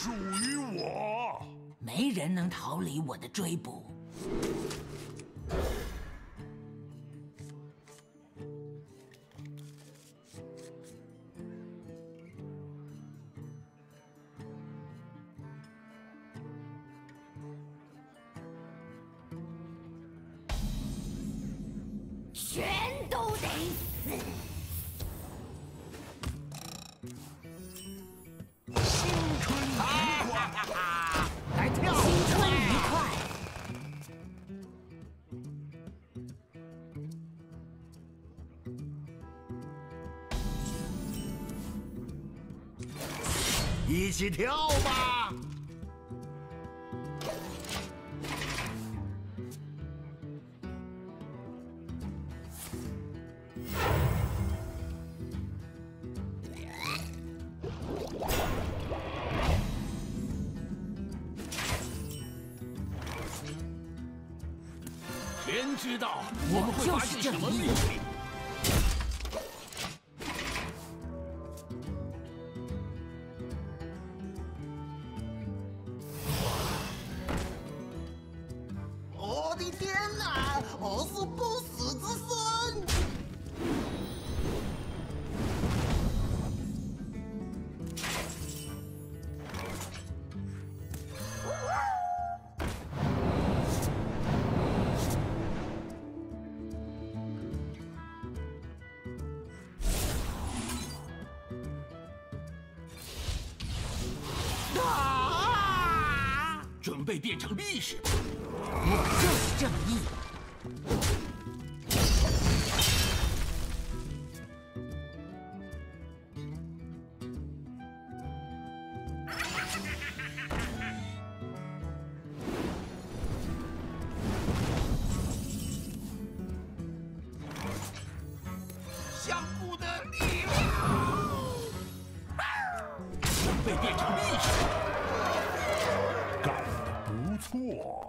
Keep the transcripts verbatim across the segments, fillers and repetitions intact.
属于我。 没人能逃离我的追捕。 全都得死！ 新春愉快， 来跳！ 新春愉快！ 一起跳吧！天知道我们会发现什么秘密。 我的天哪！我是不死之身！ 啊！准备变成历史吧！ 我就是正义。 相互的力量，准备变成历史。干得不错。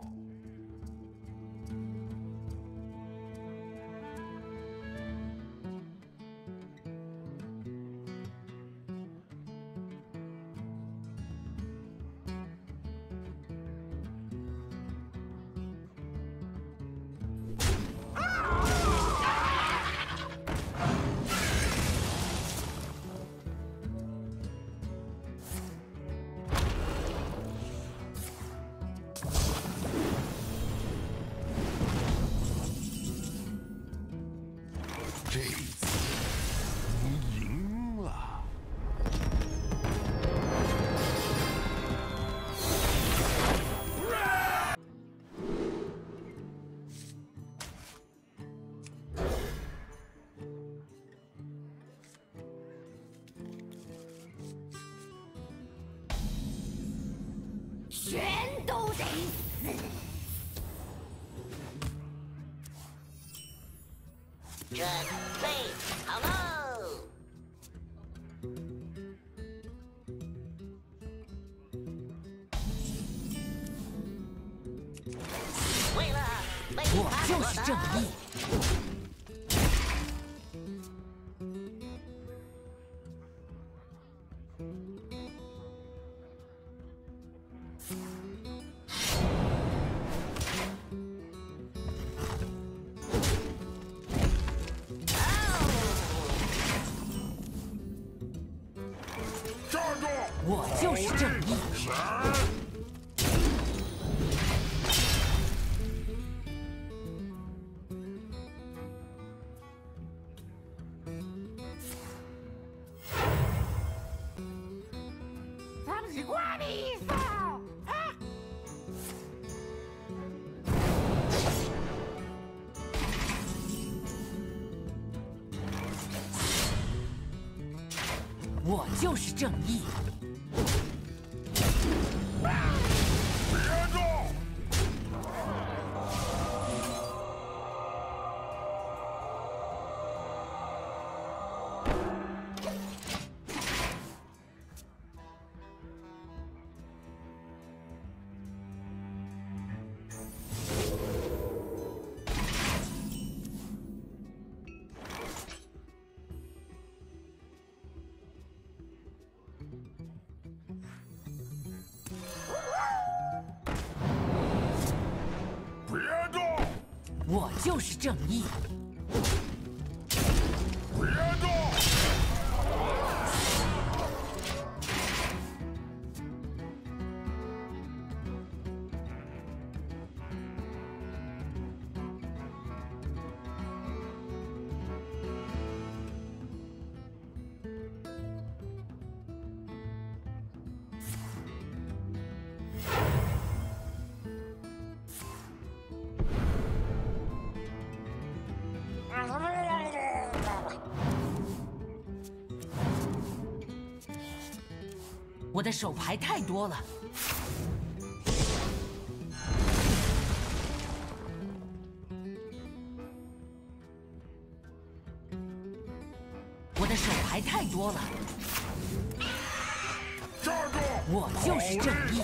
这次你赢了。 全都得死！准备好喽！为了为我就是正义。 站住！ 我就是正义。 咱们是瓜比赛啊！ 我就是正义。 别动！ 我就是正义。 别动！ 我的手牌太多了。我的手牌太多了。 站住！ 我就是正义。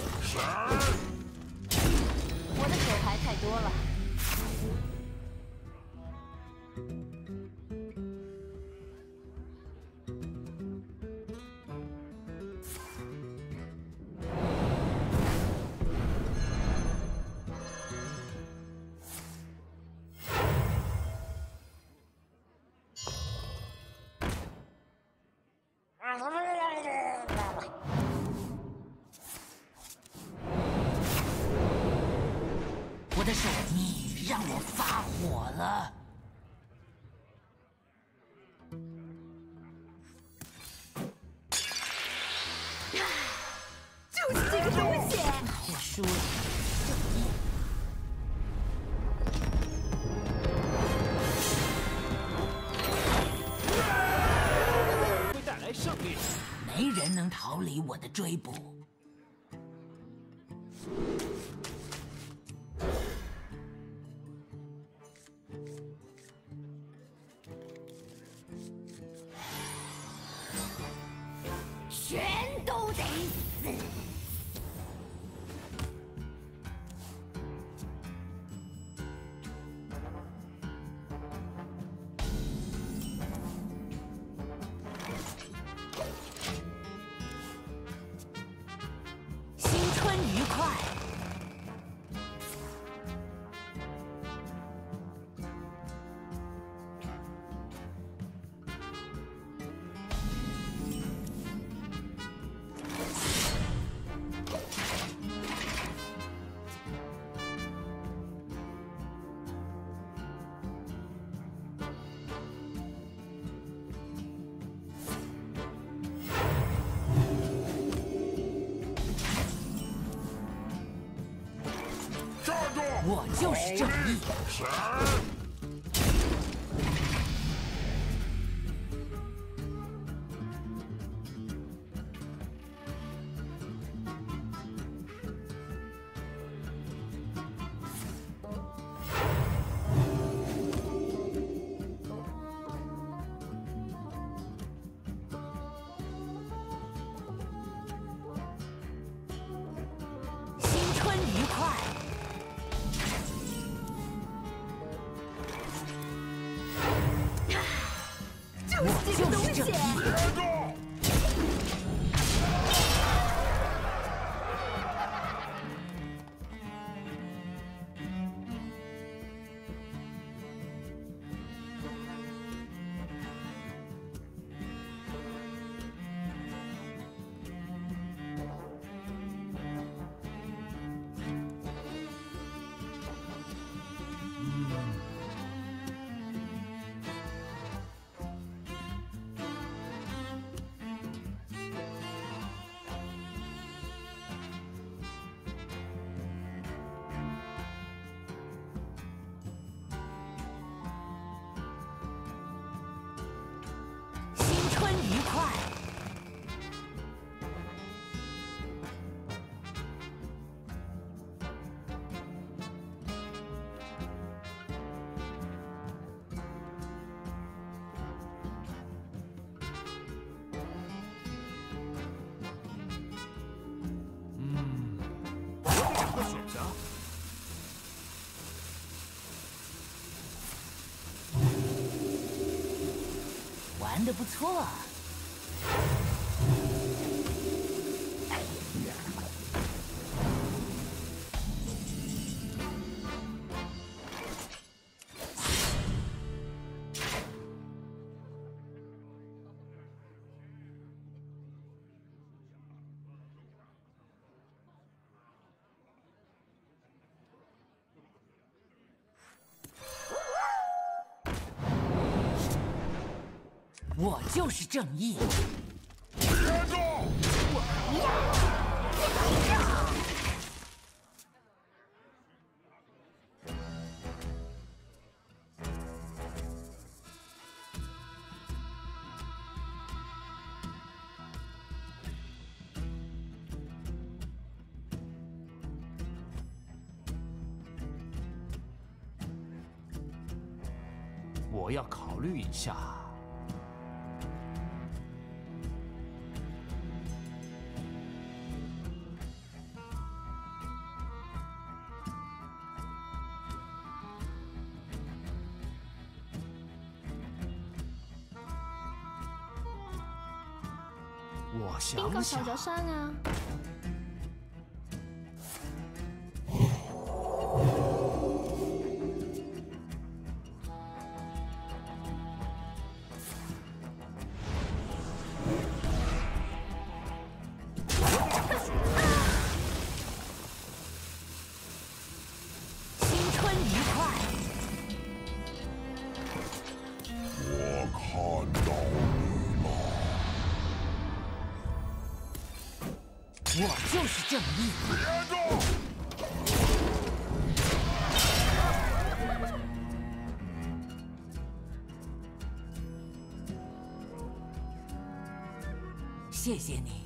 我的手牌太多了。 我的手，你让我发火了。 就是这个东西。 我输了，正义。 会带来胜利。 没人能逃离我的追捕。 全都得死！ 新春愉快！我就是正义。新春愉快！我就是正义。新春愉快！ 我有两个选择。 玩得不错。 我就是正义。 别动！ 我要考虑一下。我邊個受想想， 咗傷啊？ 新春愉快！ 我看到你了。 我就是正义。 别动！ 谢谢你。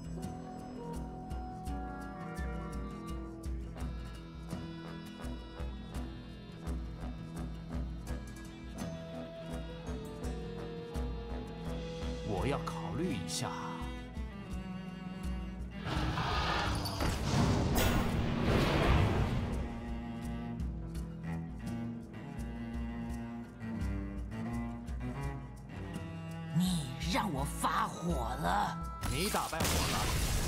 我要考虑一下。 你让我发火了。 你打败我了，